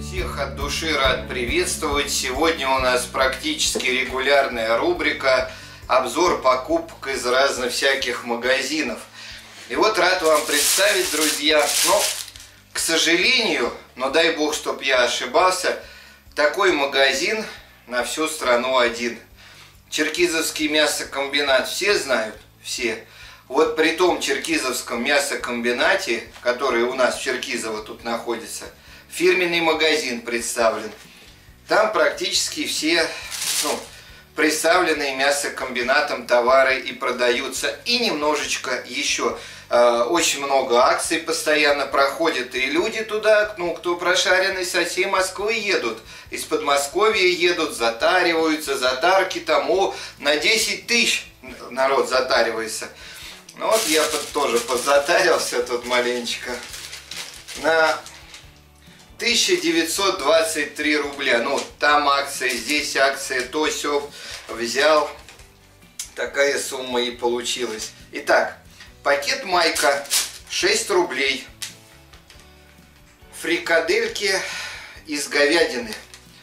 Всех от души рад приветствовать. Сегодня у нас практически регулярная рубрика обзор покупок из разных всяких магазинов. И вот рад вам представить, друзья, к сожалению, но дай бог, чтоб я ошибался, такой магазин на всю страну один. Черкизовский мясокомбинат все знают? Все. Вот при том Черкизовском мясокомбинате, который у нас в Черкизово тут находится, фирменный магазин представлен. Там практически все представленные мясокомбинатом товары и продаются. И немножечко еще. Очень много акций постоянно проходит. И люди туда, кто прошаренный, со всей Москвы едут. Из Подмосковья едут, затариваются. Затарки там на 10 тысяч народ затаривается. Ну вот я тоже подзатарился тут маленечко. На 1923 рубля. Там акция, здесь акция, то сё взял. Такая сумма и получилась. Итак, пакет майка 6 рублей. Фрикадельки из говядины.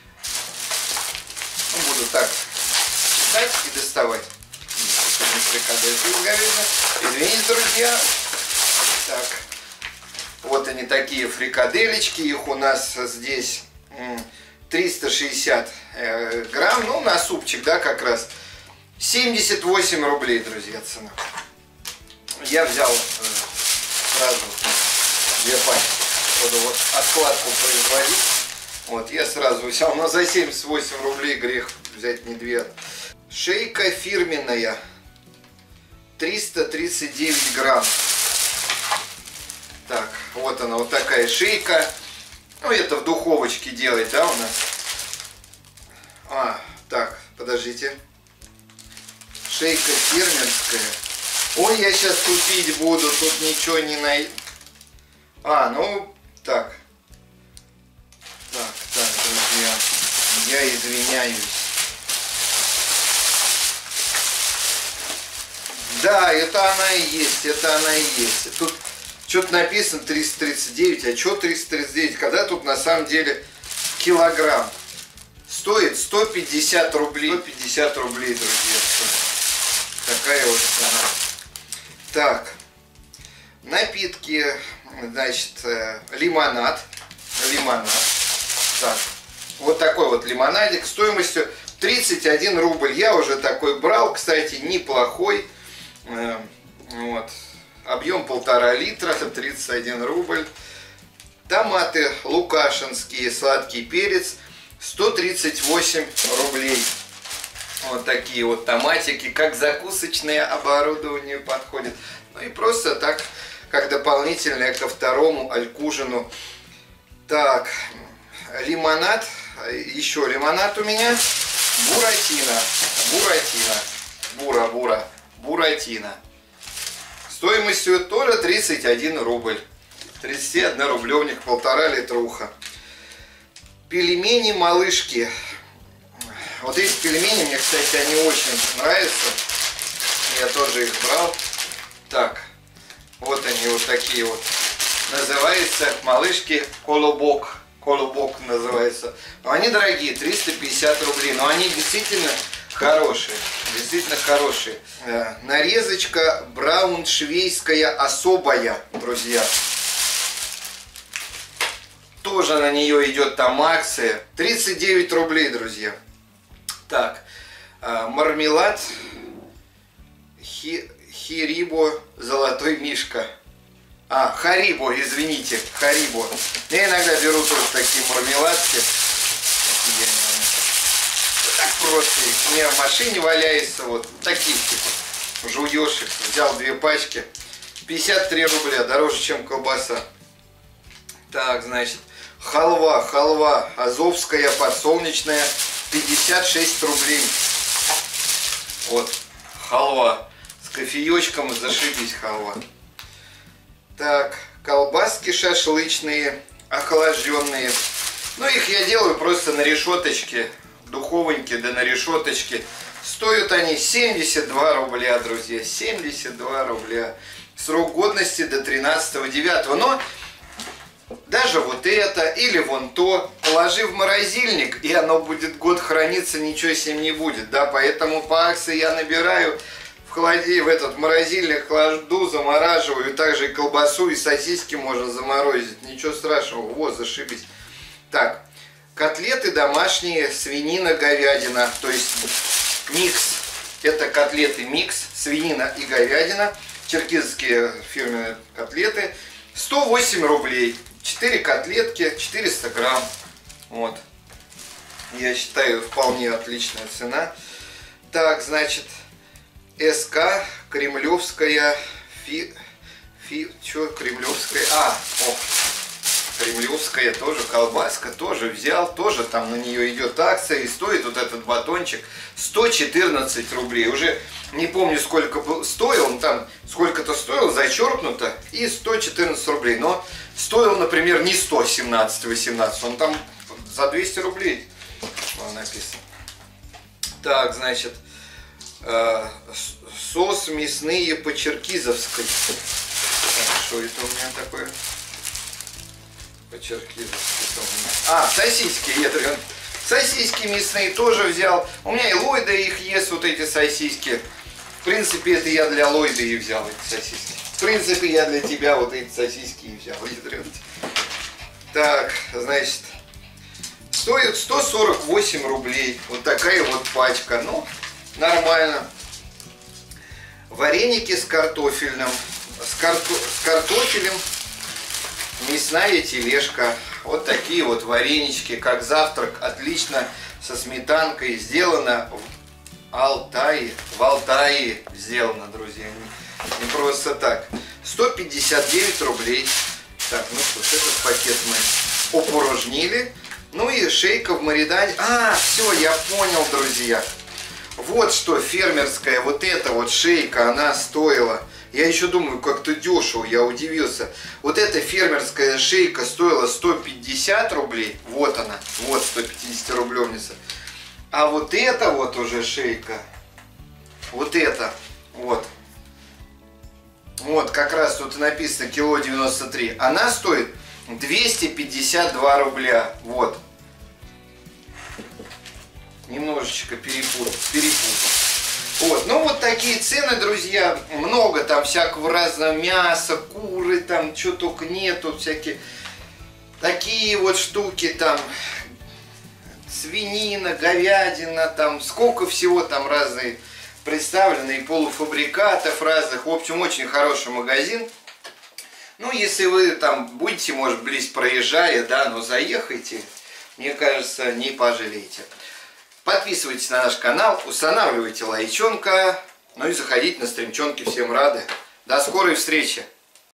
Буду так читать и доставать. Фрикадельки из говядины. Извините, друзья. Так. Вот они, такие фрикаделечки, их у нас здесь 360 грамм, на супчик, да, как раз. 78 рублей, друзья, цена. Я взял сразу 2 пачки, буду вот откладку производить. Вот, я сразу взял, но за 78 рублей грех взять не 2. Шейка фирменная, 339 грамм. Так, вот она, вот такая шейка. Это в духовочке делать, да, у нас? Так, подождите. Шейка фермерская. Ой, я сейчас купить буду, тут ничего не найду. Так. Так, друзья, я извиняюсь. Да, это она и есть, это она и есть. Тут что-то написано 339, а что 339, когда тут на самом деле килограмм. Стоит 150 рублей. 150 рублей, друзья. Такая вот цена. Так, напитки, значит, лимонад. Так, вот такой вот лимонадик стоимостью 31 рубль. Я уже такой брал, кстати, неплохой. Вот. Объем 1,5 литра, 31 рубль. Томаты лукашинские, сладкий перец, 138 рублей. Вот такие вот томатики, как закусочное оборудование подходит. И просто так, как дополнительное ко второму алькужину. Так, лимонад, еще лимонад у меня. Буратино. Стоимостью тоже 31 рубль. 31 рублевник, 1,5 литруха. Пельмени малышки. Вот эти пельмени мне, кстати, они очень нравятся. Я тоже их брал. Так, вот они вот такие вот. Называются малышки колобок. Колобок называется. Но они дорогие, 350 рублей. Но они действительно хорошие. Действительно хорошие. Нарезочка брауншвейская особая, друзья. Тоже на нее идет там акция. 39 рублей, друзья. Так, мармелад Харибо золотой мишка. Харибо, извините, Харибо. Я иногда беру тоже такие мармеладки. Так просто их. У меня в машине валяется вот таких типа. Жуешь их. Взял 2 пачки. 53 рубля, дороже, чем колбаса. Так, значит, халва азовская, подсолнечная, 56 рублей. Вот, халва. С кофеечком, зашибись халва. Так, колбаски шашлычные, охлажденные. Их я делаю просто на решеточке, духовеньке, да на решеточке. Стоят они 72 рубля, друзья, 72 рубля. Срок годности до 13.09. Но даже вот это или вон то, положи в морозильник, и оно будет год храниться, ничего с ним не будет, да, поэтому по акции я набираю в этот морозильник, кладу, замораживаю, и также и колбасу, и сосиски можно заморозить, ничего страшного, вот, зашибись. Так, котлеты домашние, свинина, говядина, то есть микс, это котлеты микс, свинина и говядина, черкизские фирменные котлеты, 108 рублей. 4 котлетки, 400 грамм. Вот. Я считаю, вполне отличная цена. Так, значит, СК, кремлевская, кремлевская, кремлевская тоже колбаска, тоже взял, тоже там на нее идет акция, и стоит вот этот батончик 114 рублей. Уже не помню, сколько стоил, он там сколько-то стоил, зачеркнуто, и 114 рублей. Но стоил, например, не 117-18, он там за 200 рублей написано. Так, значит, сос мясные по черкизовской. Что это у меня такое? По черкизовской. Сосиски, сосиски мясные тоже взял. У меня и Ллойда их ест, вот эти сосиски. В принципе, это я для Ллойда и взял эти сосиски. В принципе, я для тебя вот эти сосиски и взял. Так, значит, стоит 148 рублей. Вот такая вот пачка. Ну, нормально. Вареники с картофелем. С картофелем. Мясная тележка. Вот такие вот варенички, как завтрак. Отлично, со сметанкой. Сделано в Алтае. В Алтае сделано, друзья. Не просто так. 159 рублей. Так, ну что ж, этот пакет мы опорожнили. Ну и шейка в маринаде. Все, я понял, друзья. Вот что фермерская, вот эта вот шейка, она стоила. Я еще думаю, как-то дешево, я удивился. Вот эта фермерская шейка стоила 150 рублей. Вот она, вот 150 рублевница. А вот эта вот уже шейка, вот это, вот. Вот как раз тут написано кило 93. Она стоит 252 рубля. Вот. Немножечко перепутал. Вот, ну вот такие цены, друзья. Много там всякого разного мяса, куры, там что только нету, всякие такие вот штуки там. Свинина, говядина, там сколько всего там разные представлены, и полуфабрикатов разных. В общем, очень хороший магазин. Ну, если вы там будете, может, близ проезжая, да, но заехайте, мне кажется, не пожалеете. Подписывайтесь на наш канал, устанавливайте лайчонка, ну и заходите на стримчонки, всем рады. До скорой встречи!